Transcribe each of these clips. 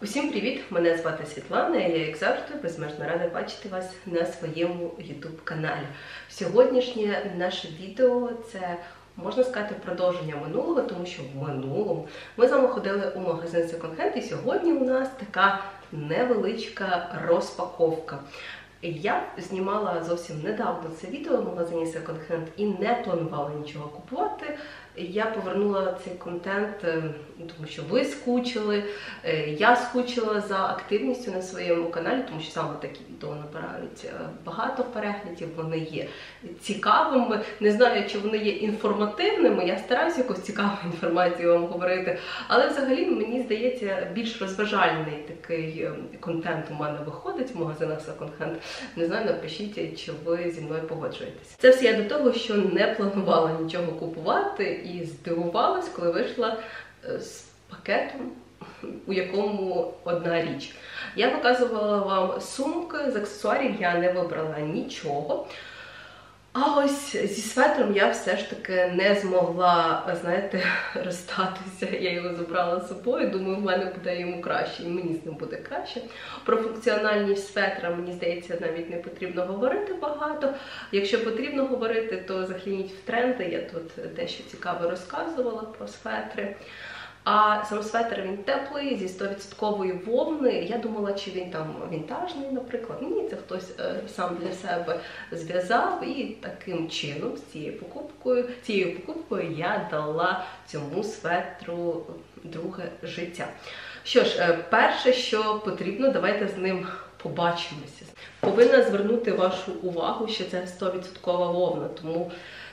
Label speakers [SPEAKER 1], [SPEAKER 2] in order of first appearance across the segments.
[SPEAKER 1] Усім привіт! Мене звати Світлана, і я, як завжди, безмежно рада бачити вас на своєму YouTube-каналі. Сьогоднішнє наше відео – це, можна сказати, продовження минулого, тому що в минулому ми з вами ходили у магазин секонд-хенд, і сьогодні у нас така невеличка розпаковка. Я знімала зовсім недавно це відео в магазині секонд-хенд і не планувала нічого купувати. Я повернула цей контент, тому що ви скучили, я скучила за активністю на своєму каналі, тому що саме такі відео набирають багато переглядів, вони є цікавими. Не знаю, чи вони є інформативними, я стараюся якусь цікаву інформацію вам говорити, але взагалі, мені здається, більш розважальний такий контент у мене виходить в магазинах секонд-хенд. Не знаю, напишіть, чи ви зі мною погоджуєтесь. Це все я до того, що не планувала нічого купувати, і здивувалась, коли вийшла з пакетом, у якому одна річ. Я показувала вам сумки, з аксесуарів я не вибрала нічого. А ось зі светром я все ж таки не змогла, знаєте, розстатися. Я його забрала з собою, думаю, в мене буде йому краще, і мені з ним буде краще. Про функціональність светра, мені здається, навіть не потрібно говорити багато. Якщо потрібно говорити, то загляніть в тренди, я тут дещо цікаве розказувала про светри. А сам светр, він теплий, зі 100% вовни. Я думала, чи він там вінтажний, наприклад. Ні, це хтось сам для себе зв'язав. І таким чином, з цією покупкою я дала цьому светру друге життя. Що ж, перше, що потрібно, давайте з ним побачимося. Повинна звернути вашу увагу, що це 100% вовна, тому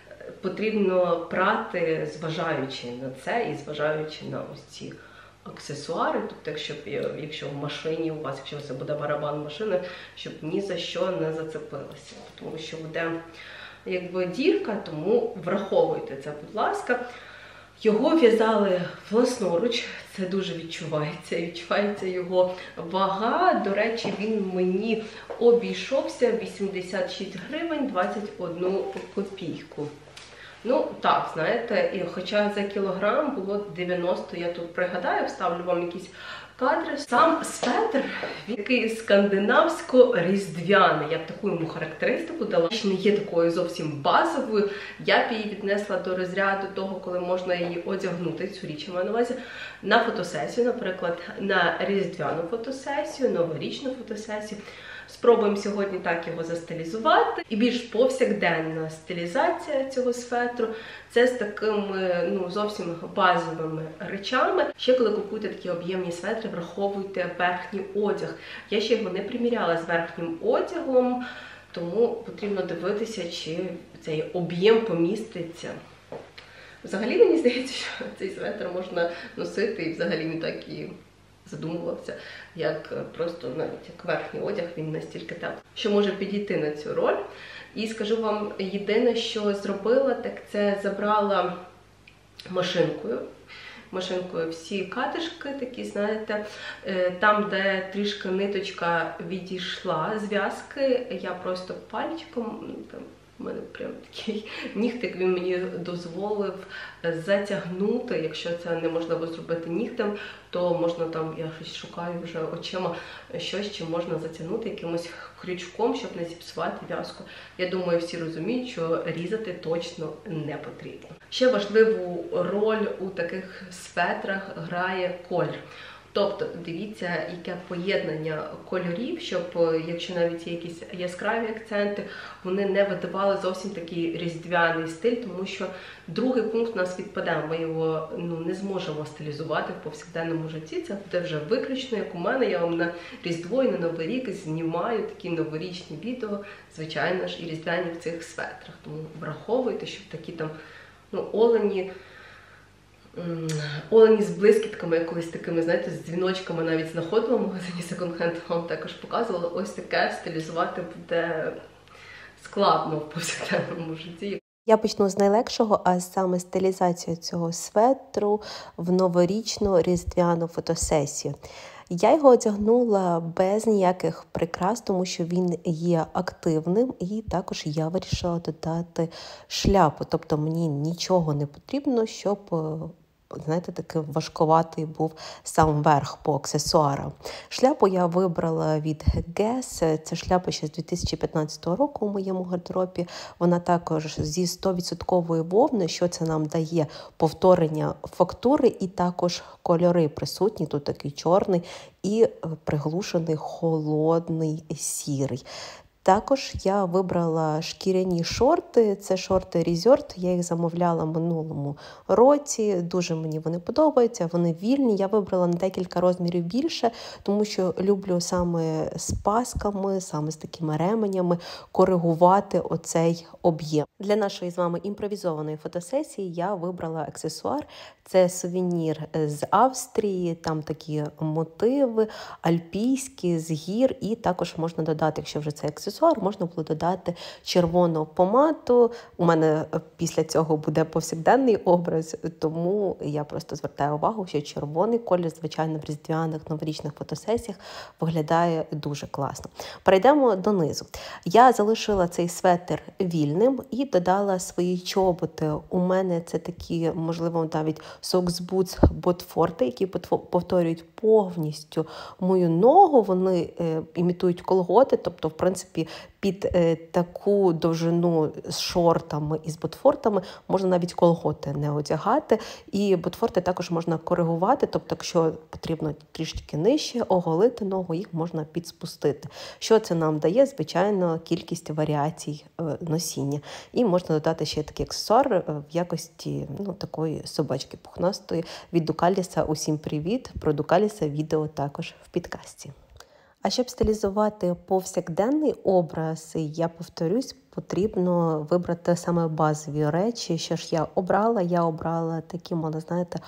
[SPEAKER 1] потрібно прати, зважаючи на це і зважаючи на ось ці аксесуари. Тобто, якщо в машині у вас, якщо це буде барабан машини, щоб ні за що не зацепилося. Тому що буде якби дірка, тому враховуйте це, будь ласка. Його в'язали власноруч, це дуже відчувається. Відчувається його вага. До речі, він мені обійшовся 86 гривень 21 копійку. Ну, так, знаєте, і хоча за кілограм було 90, я тут пригадаю, вставлю вам якісь кадри. Сам светр, він такий скандинавсько-різдвяний, я б таку йому характеристику дала. Не є такою зовсім базовою, я б її віднесла до розряду того, коли можна її одягнути, цю річ я маю на увазі, на фотосесію, наприклад, на різдвяну фотосесію, новорічну фотосесію. Спробуємо сьогодні так його застилізувати. І більш повсякденна стилізація цього светру – це з такими, зовсім базовими речами. Ще коли купуєте такі об'ємні светри, враховуйте верхній одяг. Я ще його не приміряла з верхнім одягом, тому потрібно дивитися, чи цей об'єм поміститься. Взагалі, мені здається, що цей светр можна носити і взагалі не так і задумувався, як просто навіть як верхній одяг, він настільки теплий, що може підійти на цю роль. І скажу вам, єдине, що зробила, так це забрала машинкою всі катишки такі, знаєте, там, де трішки ниточка відійшла з в'язки, я просто пальчиком, у мене прям такий нігтик, він мені дозволив затягнути. Якщо це неможливо зробити нігтем, то можна там, я щось шукаю вже очима, щось, чим можна затягнути якимось крючком, щоб не зіпсувати в'язку. Я думаю, всі розуміють, що різати точно не потрібно. Ще важливу роль у таких светрах грає колір. Тобто, дивіться, яке поєднання кольорів, щоб, якщо навіть є якісь яскраві акценти, вони не видавали зовсім такий різдвяний стиль, тому що другий пункт у нас відпаде, ми його не зможемо стилізувати в повсякденному житті, це буде вже виключно, як у мене, я вам на Різдво і на Новий рік знімаю такі новорічні відео, звичайно ж, і різдвяні в цих светрах, тому враховуйте, щоб такі там, олені з блискітками, якось такими, знаєте, з дзвіночками навіть знаходила в магазині секонд-хенд, вам також показувала. Ось таке стилізувати буде складно в повсякденному житті.
[SPEAKER 2] Я почну з найлегшого, а саме стилізацію цього светру в новорічну різдвяну фотосесію. Я його одягнула без ніяких прикрас, тому що він є активним, і також я вирішила додати шляпу. Тобто мені нічого не потрібно, щоб знаєте, такий важкуватий був сам верх по аксесуарам. Шляпу я вибрала від Guess. Це шляпа ще з 2015 року у моєму гардеробі. Вона також зі 100% вовни, що це нам дає повторення фактури і також кольори присутні. Тут такий чорний і приглушений холодний сірий. Також я вибрала шкіряні шорти, це шорти Resort, я їх замовляла минулому році, дуже мені вони подобаються, вони вільні, я вибрала на декілька розмірів більше, тому що люблю саме з пасками, саме з такими ременями коригувати оцей об'єм. Для нашої з вами імпровізованої фотосесії я вибрала аксесуар, це сувенір з Австрії, там такі мотиви альпійські, з гір, і також можна додати, якщо вже це аксесуар, можна було додати червону помаду. У мене після цього буде повсякденний образ, тому я просто звертаю увагу, що червоний колір, звичайно, в різдвяних новорічних фотосесіях виглядає дуже класно. Перейдемо донизу. Я залишила цей светр вільним і додала свої чоботи. У мене це такі, можливо, навіть Socks Boots Botforte, які повторюють повністю мою ногу, вони імітують колготи, тобто, в принципі, під таку довжину з шортами і з ботфортами можна навіть колготи не одягати. І ботфорти також можна коригувати, тобто, якщо потрібно трішки нижче оголити ногу, їх можна підспустити. Що це нам дає? Звичайно, кількість варіацій носіння. І можна додати ще такий аксесуар в якості такої собачки пухнастої від Дукаліса. Усім привіт! Про Дукаліса відео також в підкасті. А щоб стилізувати повсякденний образ, я повторюсь, потрібно вибрати саме базові речі. Що ж я обрала? Я обрала такі, можна, знаєте,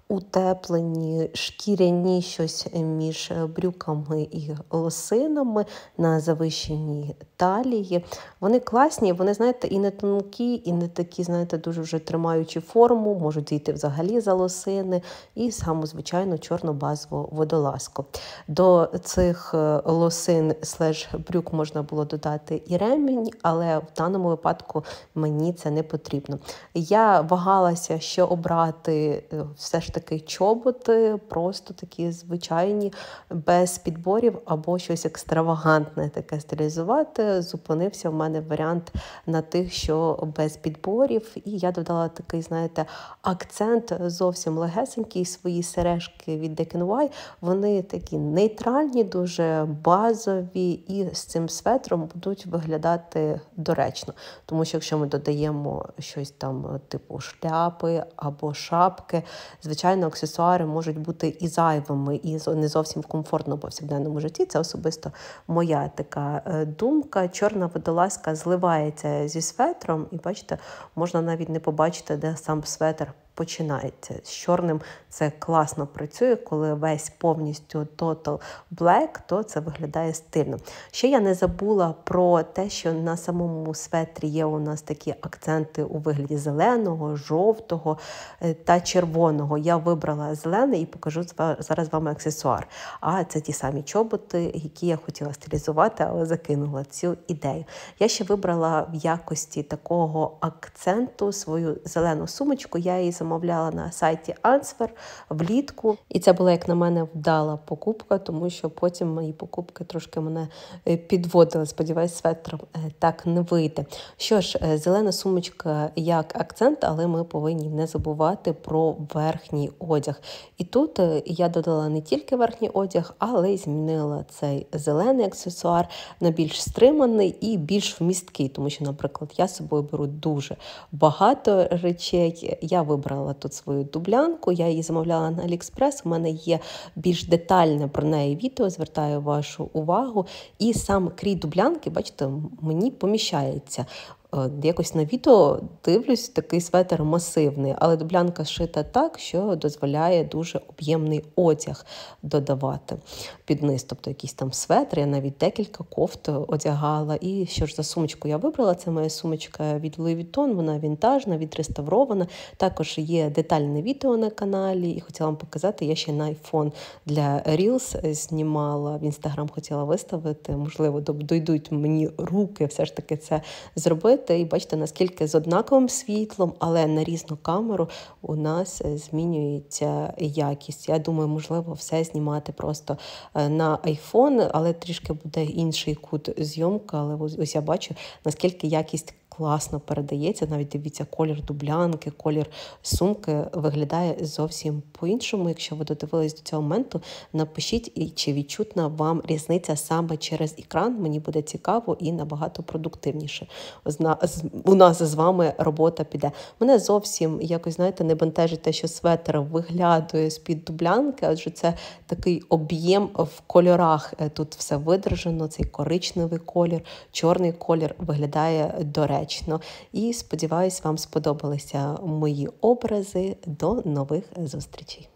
[SPEAKER 2] утеплені, шкіряні, щось між брюками і лосинами на завищеній талії. Вони класні, вони, знаєте, і не тонкі, і не такі, знаєте, дуже вже тримаючи форму, можуть зійти взагалі за лосини, і саму, звичайно, чорну базову водолазку. До цих лосин /брюк можна було додати і ремінь, але в даному випадку мені це не потрібно. Я вагалася, що обрати все ж таки чоботи, просто такі звичайні, без підборів або щось екстравагантне таке стилізувати. Зупинився в мене варіант на тих, що без підборів. І я додала такий, знаєте, акцент зовсім легесенький, свої сережки від DKNY. Вони такі нейтральні, дуже базові і з цим светром будуть виглядати доречно. Тому що якщо ми додаємо щось там типу шляпи або шапки, звичайно, аксесуари можуть бути і зайвими, і не зовсім комфортно в повсякденному житті. Це особисто моя така думка. Чорна водолазка зливається зі светром, і бачите, можна навіть не побачити, де сам светр починається. З чорним це класно працює, коли весь повністю total black, то це виглядає стильно. Ще я не забула про те, що на самому светрі є у нас такі акценти у вигляді зеленого, жовтого та червоного. Я вибрала зелений і покажу зараз вам аксесуар. А це ті самі чоботи, які я хотіла стилізувати, але закинула цю ідею. Я ще вибрала в якості такого акценту свою зелену сумочку. Я її замовляла на сайті Answer влітку. І це була, як на мене, вдала покупка, тому що потім мої покупки трошки мене підводили. Сподіваюсь, светром так не вийде. Що ж, зелена сумочка як акцент, але ми повинні не забувати про верхній одяг. І тут я додала не тільки верхній одяг, але й змінила цей зелений аксесуар на більш стриманий і більш вмісткий, тому що, наприклад, я з собою беру дуже багато речей. Я вибрала тут свою дублянку, я її замовляла на AliExpress, у мене є більш детальне про неї відео, звертаю вашу увагу. І сам крій дублянки, бачите, мені поміщається. Якось на відео дивлюсь, такий светр масивний, але дублянка зшита так, що дозволяє дуже об'ємний одяг додавати під низ. Тобто якийсь там светр, я навіть декілька кофт одягала. І що ж за сумочку я вибрала? Це моя сумочка від Louis Vuitton, вона вінтажна, відреставрована. Також є детальне відео на каналі, і хотіла вам показати, я ще на iPhone для Reels знімала, в Instagram хотіла виставити, можливо, дойдуть мені руки все ж таки це зробити. робити. І бачите, наскільки з однаковим світлом, але на різну камеру у нас змінюється якість. Я думаю, можливо, все знімати просто на iPhone, але трішки буде інший кут зйомки. Але ось я бачу, наскільки якість класно передається. Навіть дивіться, колір дублянки, колір сумки виглядає зовсім по-іншому. Якщо ви додивились до цього моменту, напишіть, чи відчутна вам різниця саме через екран. Мені буде цікаво і набагато продуктивніше. У нас з вами робота піде. Мене зовсім якось, знаєте, не бентежить те, що светр виглядає з-під дублянки, адже це такий об'єм в кольорах. Тут все видержано, цей коричневий колір, чорний колір виглядає доречно. І сподіваюсь, вам сподобалися мої образи. До нових зустрічей!